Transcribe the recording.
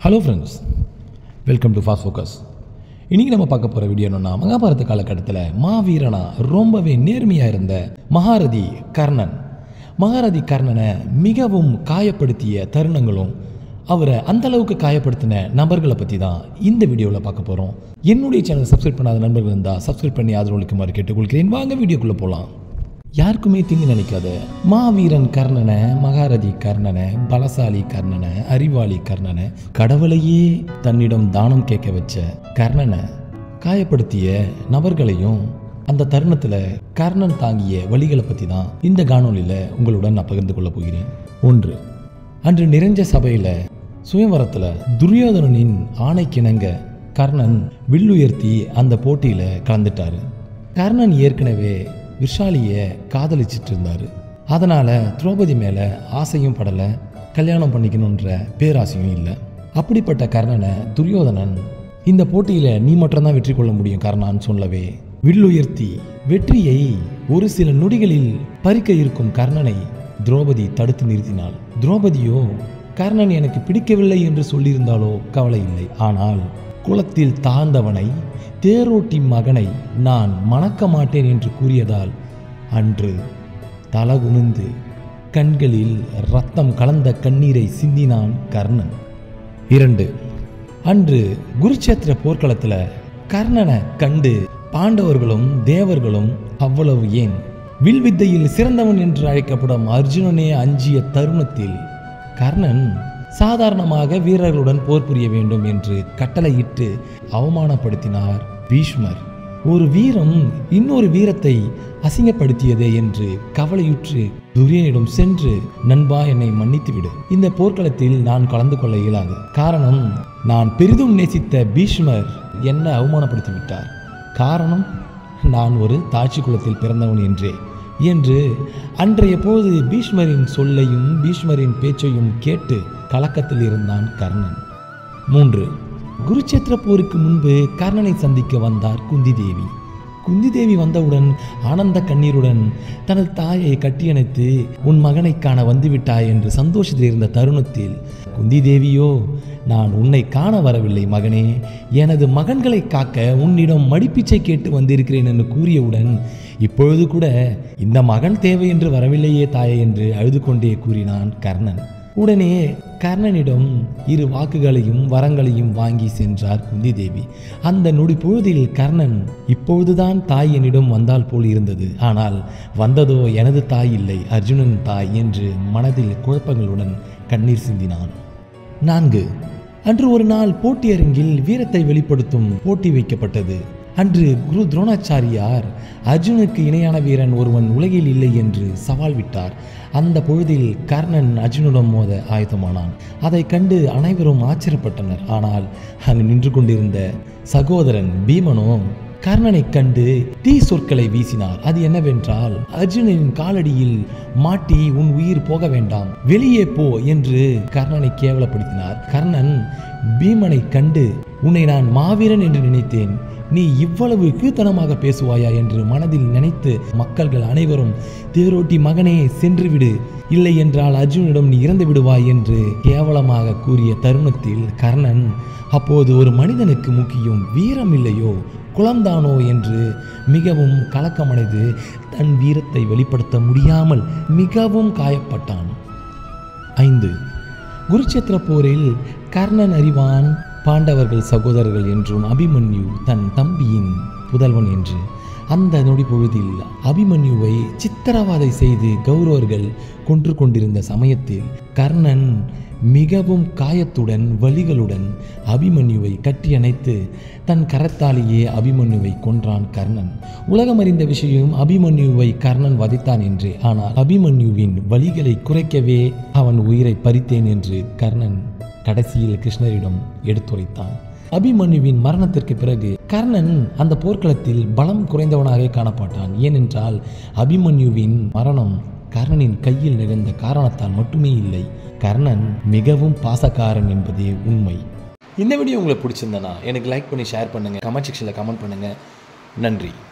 Hello friends, welcome to Fast Focus. இன்றைக்கி நம்ம பார்க்க போகிற வீடியோ என்னன்னா, மகாபாரத காலகட்டத்தில் மாவீரனா ரொம்பவே நேர்மையாக இருந்த மகாரதி கர்ணனை மிகவும் காயப்படுத்திய தருணங்களும் அவரை அந்தளவுக்கு காயப்படுத்தின நபர்களை பற்றி தான் இந்த வீடியோவில் பார்க்க போகிறோம். என்னுடைய சேனல் சப்ஸ்கிரைப் பண்ணாத நண்பர்கள் இருந்தால் சப்ஸ்கிரைப் பண்ணி ஆதரவளிக்குமாறு கேட்டுக்கொள்கிறேன். வாங்க வீடியோக்குள்ளே போகலாம். யாருக்குமே தீங்கு நினைக்காத மாவீரன் கர்ணனை, மகாரதி கர்ணனை, பலசாலி கர்ணனை, அறிவாளி கர்ணனை, கடவுளையே தன்னிடம் தானம் கேட்க வச்ச கர்ணனை காயப்படுத்திய நபர்களையும் அந்த தருணத்தில் கர்ணன் தாங்கிய வழிகளை பற்றி தான் இந்த காணொலியில் உங்களுடன் நான் பகிர்ந்து கொள்ள போகிறேன். 1. அன்று நிறைஞ்ச சபையில் சுயவரத்தில் துரியோதனனின் ஆணைக்கிணங்க கர்ணன் வில்லுயர்த்தி அந்த போட்டியில் கலந்துட்டார். கர்ணன் ஏற்கனவே விஷாலியை காதலிச்சிட்டு இருந்தார். அதனால் திரௌபதி மேலே ஆசையும் படலை, கல்யாணம் பண்ணிக்கணுன்ற பேராசையும் இல்லை. அப்படிப்பட்ட கர்ணனை துரியோதனன் இந்த போட்டியில் நீ மட்டும்தான் வெற்றி கொள்ள முடியும் கர்ணான்னு சொல்லவே வில்லுயர்த்தி வெற்றியை ஒரு சில நொடிகளில் பறிக்க இருக்கும் கர்ணனை திரௌபதி தடுத்து நிறுத்தினாள். திரௌபதியோ கர்ணன் எனக்கு பிடிக்கவில்லை என்று சொல்லியிருந்தாலோ கவலை இல்லை. ஆனால் குலத்தில் தாழ்ந்தவனை, தேரோட்டி மகனை நான் மணக்க மாட்டேன் என்று கூறியதால் அன்று தலகுனிந்து கண்களில் இரத்தம் கலந்த கண்ணீரை சிந்தினான் கர்ணன். 2. அன்று குருச்சேத்திர போர்க்களத்தில் கர்ணனை கண்டு பாண்டவர்களும் தேவர்களும் அவ்வளவு ஏன் வில்வித்தையில் சிறந்தவன் என்று அழைக்கப்படும் அர்ஜுனனே அஞ்சிய தருணத்தில் கர்ணன் சாதாரணமாக வீரர்களுடன் போர் புரிய வேண்டும் என்று கட்டளையிட்டு அவமானப்படுத்தினார் பீஷ்மர். ஒரு வீரம் இன்னொரு வீரத்தை அசிங்கப்படுத்தியதே என்று கவலையுற்று துரியனிடம் சென்று, நண்பா, என்னை மன்னித்து விடு, இந்த போர்க்களத்தில் நான் கலந்து கொள்ள இயலாது. காரணம், நான் பெரிதும் நேசித்த பீஷ்மர் என்னை அவமானப்படுத்தி விட்டார். காரணம், நான் ஒரு தாட்சி குலத்தில் பிறந்தவன் என்று அன்றைய போது பீஷ்மரின் சொல்லையும் பீஷ்மரின் பேச்சையும் கேட்டு கலக்கத்தில் இருந்தான் கர்ணன். 3. குருச்சேத்திர போருக்கு முன்பு கர்ணனை சந்திக்க வந்தார் குந்தி தேவி வந்தவுடன் ஆனந்த கண்ணீருடன் தனது தாயை கட்டியணைத்து, உன் மகனை காண வந்துவிட்டாய் என்று சந்தோஷத்தில் இருந்த தருணத்தில் குந்தி தேவியோ, நான் உன்னை காண வரவில்லை மகனே, எனது மகன்களை காக்க உன்னிடம் மடிப்பிச்சை கேட்டு வந்திருக்கிறேன் என்று கூறியவுடன், இப்பொழுது கூட இந்த மகன் தேவை என்று வரவில்லையே தாயே என்று அழுது கொண்டே கூறினான் கர்ணன். உடனே கர்ணனிடம் 2 வாக்குகளையும் வரங்களையும் வாங்கி சென்றார் குந்தி தேவி. அந்த நொடி பொழுதில் கர்ணன், இப்பொழுதுதான் தாய் என்னிடம் வந்தால் போல் இருந்தது, ஆனால் வந்ததோ எனது தாய் இல்லை, அர்ஜுனன் தாய் என்று மனதில் குழப்பங்களுடன் கண்ணீர் சிந்தினான். 4. அன்று ஒரு நாள் போட்டியரங்கில் வீரத்தை வெளிப்படுத்தும் போட்டி வைக்கப்பட்டது. அன்று குரு துரோணாச்சாரியார் அர்ஜுனுக்கு இணையான வீரன் ஒருவன் உலகில் இல்லை என்று சவால் விட்டார். அந்த பொழுதில் கர்ணன் அர்ஜுனுடன் மோத ஆயத்தமானான். அதை கண்டு அனைவரும் ஆச்சரியப்பட்டனர். ஆனால் அங்கு நின்று கொண்டிருந்த சகோதரன் பீமனோ கர்ணனை கண்டு தீ சொற்களை வீசினார். அது என்னவென்றால், அர்ஜுனனின் காலடியில் மாட்டி உன் உயிர் போக வேண்டாம், வெளியே போ என்று கர்ணனை கேவலப்படுத்தினார். கர்ணன் பீமனை கண்டு, உன்னை நான் மாவீரன் என்று நினைத்தேன், நீ இவ்வளவு கீழ்த்தனமாக பேசுவாயா என்று மனதில் நினைத்து மக்கள்கள் அனைவரும், தேரோட்டி மகனே சென்றுவிடு, இல்லை என்றால் அர்ஜுனிடம் நீ இறந்து விடுவாய் என்று கேவலமாக கூறிய தருணத்தில் கர்ணன் அப்போது ஒரு மனிதனுக்கு முக்கியம் வீரம் இல்லையோ குலம்தானோ என்று மிகவும் கலக்கமடைந்து தன் வீரத்தை வெளிப்படுத்த முடியாமல் மிகவும் காயப்பட்டான். 5. குருச்சேத்திர போரில் கர்ணன் அறிவான் பாண்டவர்கள் சகோதரர்கள் என்றும் அபிமன்யு தன் தம்பியின் புதல்வன் என்று. அந்த நொடி பொழுதில் அபிமன்யுவை சித்திரவதை செய்து கௌரவர்கள் கொன்று கொண்டிருந்த சமயத்தில் கர்ணன் மிகவும் காயத்துடன் வலிகளுடன் அபிமன்யுவை கட்டியணைத்து தன் கரத்தாலேயே அபிமன்யுவை கொன்றான் கர்ணன். உலகம் அறிந்த விஷயம் அபிமன்யுவை கர்ணன் வதைத்தான் என்று. ஆனால் அபிமன்யுவின் வலிகளை குறைக்கவே அவன் உயிரை பறித்தேன் என்று கர்ணன் கடைசியில் கிருஷ்ணரிடம் எடுத்துரைத்தான். அபிமன்யுவின் மரணத்திற்கு பிறகு கர்ணன் அந்த போர்க்களத்தில் பலம் குறைந்தவனாக காணப்பட்டான். ஏனென்றால் அபிமன்யுவின் மரணம் கர்ணனின் கையில் நிகழ்ந்த காரணத்தால் மட்டுமே இல்லை, கர்ணன் மிகவும் பாசக்காரன் என்பதே உண்மை. இந்த வீடியோ உங்களுக்கு பிடிச்சிருந்தனா எனக்கு லைக் பண்ணி ஷேர் பண்ணுங்கள், கமெண்ட் செக்ஷனில் கமெண்ட் பண்ணுங்கள். நன்றி.